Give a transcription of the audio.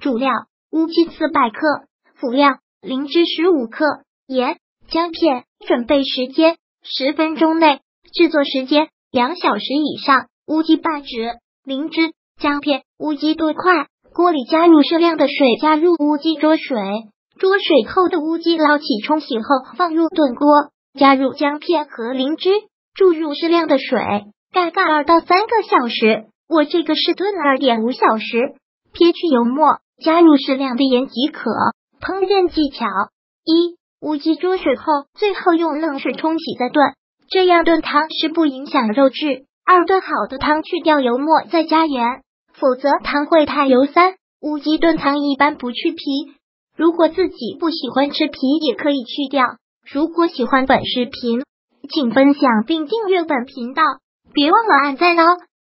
主料乌鸡400克，辅料灵芝15克，盐、姜片。准备时间10分钟内，制作时间2小时以上。乌鸡拌制灵芝、姜片、乌鸡炖快，锅里加入适量的水，加入乌鸡焯水。焯水后的乌鸡捞起冲洗后放入炖锅，加入姜片和灵芝，注入适量的水，盖盖2到3个小时。我这个是炖了2.5小时，撇去油沫，加入适量的盐即可。烹饪技巧：1. 乌鸡焯水后，最后用冷水冲洗再炖，这样炖汤是不影响肉质。2. 炖好的汤去掉油沫再加盐，否则汤会太油。3. 乌鸡炖汤一般不去皮，如果自己不喜欢吃皮也可以去掉。如果喜欢本视频，请分享并订阅本频道，别忘了按赞哦。